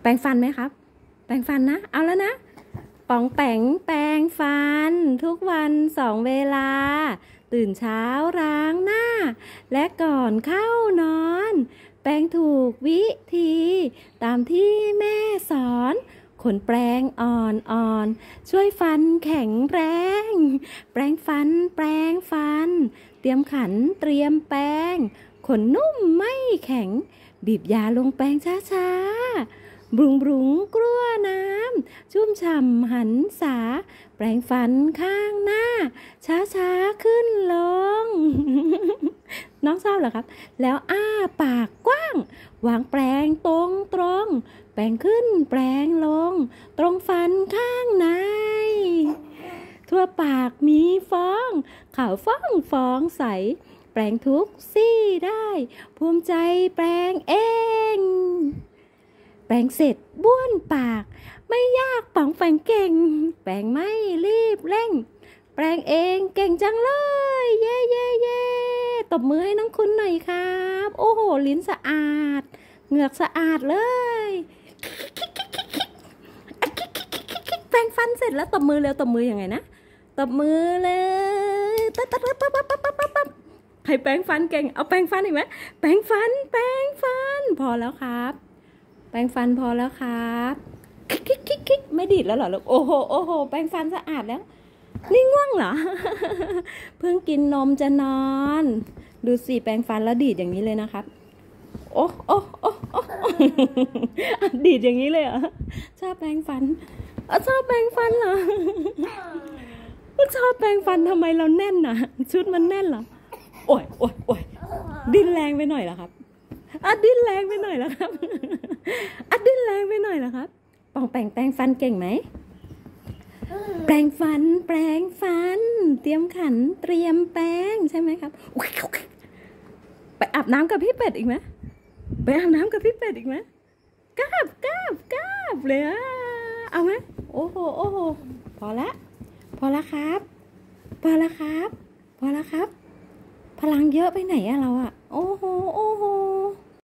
แปรงฟันไหมครับแปรงฟันนะเอาแล้วนะป๋องแปงแปรงฟันทุกวัน2 เวลาตื่นเช้าล้างหน้าและก่อนเข้านอนแปรงถูกวิธีตามที่แม่สอนขนแปรงอ่อนๆช่วยฟันแข็งแรงแปรงฟันแปรงฟันเตรียมขันเตรียมแปรงขนนุ่มไม่แข็งบีบยาลงแปรงช้าๆบรุงกลั้วน้ำชุ่มฉ่ำหันษาแปรงฟันข้างหน้าช้าขึ้นลง น้องชอบเหรอครับแล้วอ้าปากกว้างวางแปรงตรงแปรงขึ้นแปรงลงตรงฟันข้างในทั่วปากมีฟองขาวฟองใสแปรงทุกซี่ได้ภูมิใจแปรงเองแปรงเสร็จบ้วนปากไม่ยากป๋องแปรงเก่งแปรงไม่รีบเร่งแปรงเองเก่งจังเลยเย่ตบมือให้น้องคุณหน่อยครับโอ้โหลิ้นสะอาดเหงือกสะอาดเลยแปรงฟันเสร็จแล้วตบมือเร็วตบมือยังไงนะตบมือเลยปั๊บใครแปรงฟันเก่งเอาแปรงฟันอีกไหมแปรงฟันพอแล้วครับแปรงฟันพอแล้วครับไม่ดีดแล้วเหรอลูกโอ้โหแปรงฟันสะอาดแล้วนี่ง่วงเหรอ เพิ่งกินนมจะนอนดูสิแปรงฟันแล้วดีดอย่างนี้เลยนะครับโอ้ดีดอย่างนี้เลยเหรอชอบแปรงฟันชอบแปรงฟันเหรอ ชอบแปรงฟันทำไมเราแน่นน่ะชุดมันแน่นเหรอโอ้ยดิ้นแรงไปหน่อยเหรอครับดิ้นแรงไปหน่อยเหรอครับดิ้นแรงไปหน่อยเหรอครับปองแปรงฟันเก่งไหมแปรงฟันเตรียมขันเตรียมแปรงใช่ไหมครับไปอาบน้ำกับพี่เป็ดอีกไหมไปอาบน้ำกับพี่เป็ดอีกไหมกราบเลยเอาไหมโอ้โหพอแล้วครับพอแล้วครับพลังเยอะไปไหนอะเราอะโอ้โห